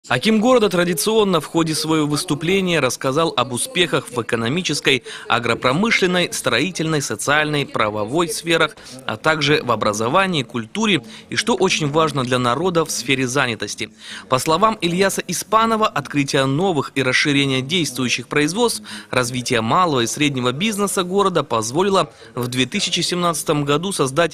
Аким города традиционно в ходе своего выступления рассказал об успехах в экономической, агропромышленной, строительной, социальной, правовой сферах, а также в образовании, культуре и, что очень важно для народа, в сфере занятости. По словам Ильяса Испанова, открытие новых и расширение действующих производств, развитие малого и среднего бизнеса города позволило в 2017 году создать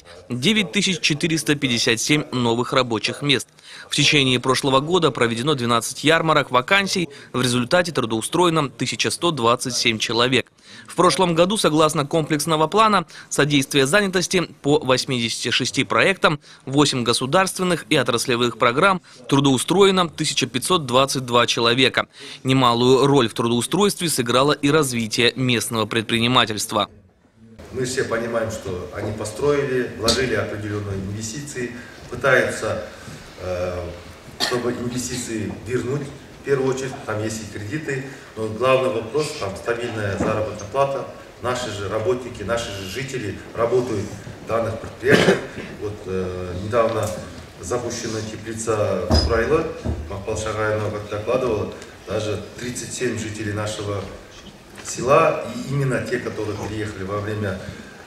9457 новых рабочих мест. В течение прошлого года проведено 12 ярмарок вакансий, в результате трудоустроено 1127 человек. В прошлом году, согласно комплексного плана содействия занятости по 86 проектам, 8 государственных и отраслевых программ трудоустроено 1522 человека. Немалую роль в трудоустройстве сыграло и развитие местного предпринимательства. Мы все понимаем, что они построили, вложили определенные инвестиции, пытаются, чтобы инвестиции вернуть. В первую очередь, там есть и кредиты, но главный вопрос, там стабильная заработная плата. Наши же работники, наши же жители работают в данных предприятиях. Вот недавно запущена теплица Курайлы, Макпал Шагайна докладывала, даже 37 жителей нашего села, и именно те, которые переехали во время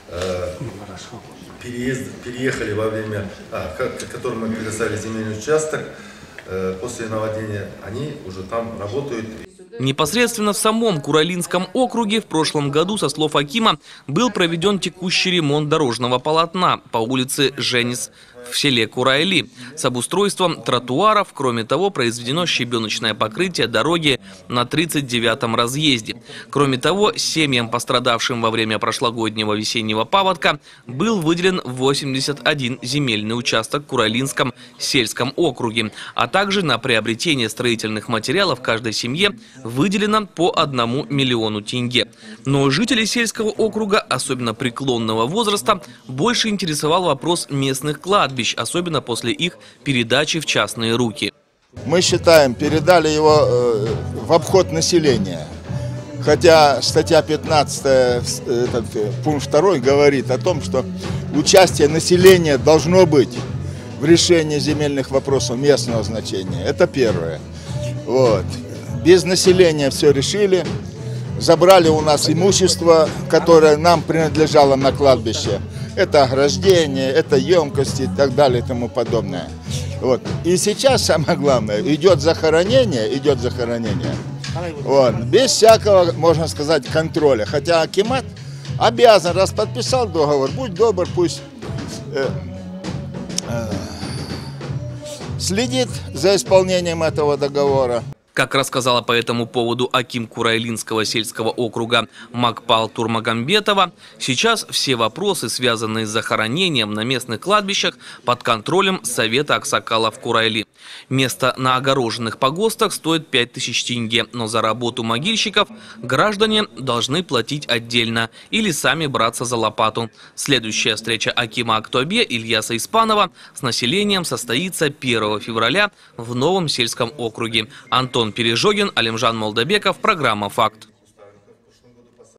переехали во время, которым мы предоставили земельный участок, после наводнения, они уже там работают. Непосредственно в самом Курайлинском округе в прошлом году, со слов акима, был проведен текущий ремонт дорожного полотна по улице Женис в селе Курайли с обустройством тротуаров. Кроме того, произведено щебеночное покрытие дороги на 39-м разъезде. Кроме того, семьям, пострадавшим во время прошлогоднего весеннего паводка, был выделен 81 земельный участок в Курайлинском сельском округе, а также на приобретение строительных материалов каждой семье выделено по 1 миллиону тенге. Но жителей сельского округа, особенно преклонного возраста, больше интересовал вопрос местных кладбищ, особенно после их передачи в частные руки. Мы считаем, передали его в обход населения. Хотя статья 15, пункт 2 говорит о том, что участие населения должно быть в решении земельных вопросов местного значения. Это первое. Вот. Без населения все решили. Забрали у нас имущество, которое нам принадлежало на кладбище. Это ограждение, это емкости и так далее и тому подобное. Вот. И сейчас самое главное, идет захоронение. Вот. Без всякого, можно сказать, контроля. Хотя акимат обязан, раз подписал договор, будь добр, пусть следит за исполнением этого договора. Как рассказала по этому поводу аким Курайлинского сельского округа Макпал Турмагамбетова, сейчас все вопросы, связанные с захоронением на местных кладбищах, под контролем Совета Аксакалов Курайли. Место на огороженных погостах стоит 5000 тенге, но за работу могильщиков граждане должны платить отдельно или сами браться за лопату. Следующая встреча акима Актобе Ильяса Испанова с населением состоится 1 февраля в Новом сельском округе. Антон Пережогин, Алимжан Молдобеков, программа «Факт».